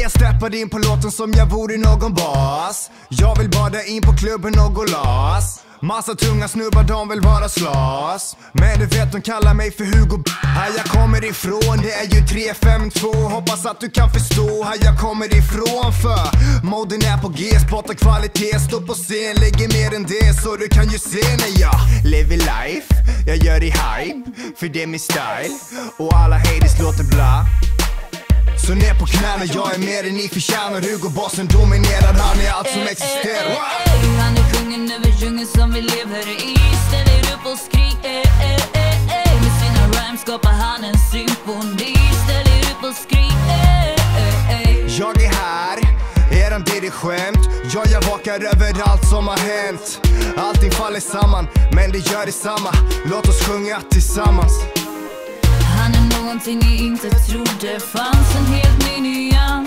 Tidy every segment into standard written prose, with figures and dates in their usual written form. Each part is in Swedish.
jag steppade in på låten som jag vore någon bas. Jag vill bada in på klubben och gå las. Massa tunga snubbar, de vill vara slas. Men du vet, de kallar mig för Hugo. Här jag kommer ifrån, det är ju 352. Hoppas att du kan förstå här jag kommer ifrån. För moden är på G, sport och kvalitet. Stå på scen, lägger mer än det. Så du kan ju se när jag lever life. Jag gör det hype, för det är min style. Och alla haters låter bla. Så ner på knäna, jag är mer än ni förtjänar. Hugo Bossen dominerar, han är allt som existerar. Han är kungen över djungeln som vi lever i. Ställer upp och skrik, med sina rhymes skapar han en symfoni. Ställer upp och skrik, Jag är här, eran dirigent. Jag vakar över allt som har hänt. Allting faller samman, men det gör detsamma. Låt oss sjunga tillsammans. Han är någonting ni inte trodde fanns, en helt ny nyans.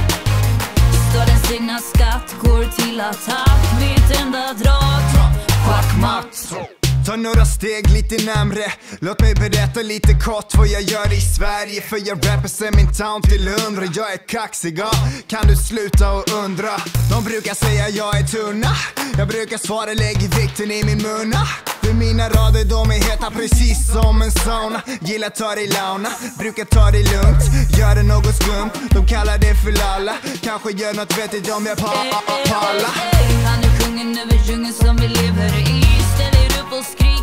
Stadens egna skatt går till attack med ett enda drag. Schackmatt. Ta några steg lite närmre. Låt mig berätta lite kort vad jag gör i Sverige. För jag represent min town till 100. Jag är kaxig, ja. Kan du sluta och undra? De brukar säga jag är tunna. Jag brukar svara lägg vikten i min munna. För mina rader de är heta precis som en sauna. Gillar ta det i launa, brukar ta det lugnt. Gör det något skumt, de kallar det för lalla. Kanske gör något vettigt om jag pallar. Han är kungen över djungeln som vi lever i. Ställer upp och skrik,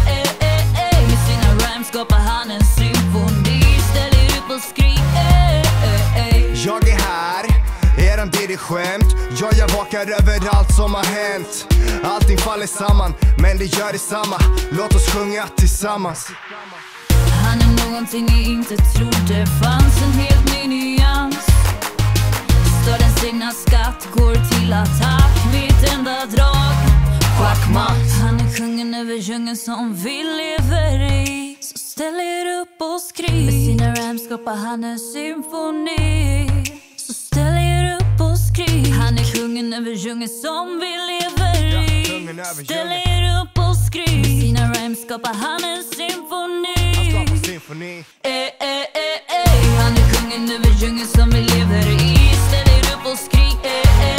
med sina rhymes skapar han en symfoni. Ställer upp och skrik, Jag är här, eran dirigent. Jag vakar över allt som har hänt. Allting faller samman, men det gör detsamma. Låt oss sjunga tillsammans. Han är någonting ni inte trodde fanns, en helt ny nyans. Stadens egna skatt går till attack med ett enda drag. Schackmatt. Han är kungen över djungeln som vi lever i. Så ställ er upp och skrik. Med sina rhymes skapar han en symfoni. Så ställ er upp och skrik. Han är kungen över djungeln som vi lever i. Ställ er upp och skrik. Med sina rhymes skapar han en symfoni. Han är kungen över djungeln som vi lever i. Ställ er upp och skrik,